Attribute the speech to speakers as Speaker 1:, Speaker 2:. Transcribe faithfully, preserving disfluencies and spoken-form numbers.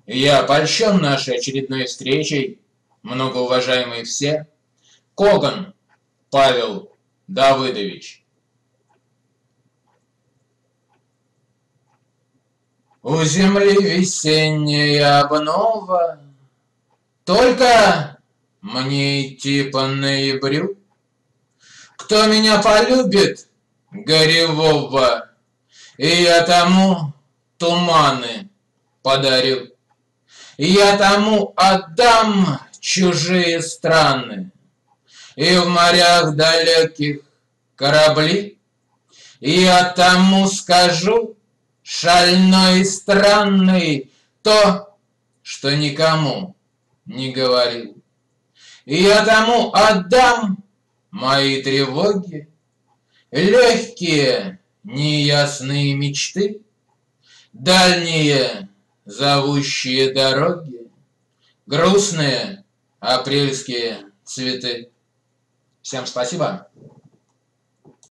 Speaker 1: Я польщен нашей очередной встречей, многоуважаемые все. Коган Павел Давыдович. У земли весенняя обнова, только мне идти по ноябрю. Кто меня полюбит, горевого, и я тому туманы подарю. Я тому отдам чужие страны, и в морях далеких корабли. И я тому скажу, шальной и странный, то, что никому не говорил. И я тому отдам мои тревоги, легкие неясные мечты, дальние зовущие дороги, грустные апрельские цветы. Всем спасибо.